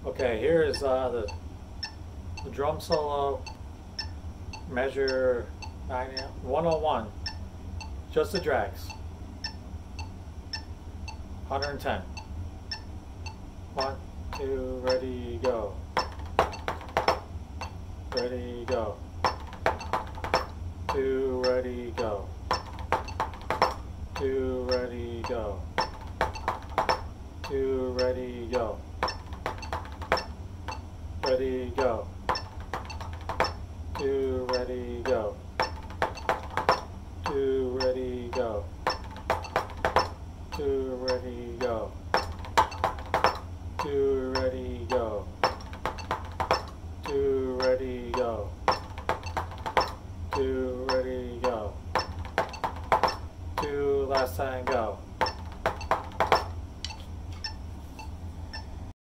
Okay, here is the drum solo, measure 101, just the drags, 110. 1, 2, ready, go. Ready, go. 2, ready, go. 2, ready, go. 2, ready, go. Ready, go. 2, ready, go. 2, ready, go. 2, ready,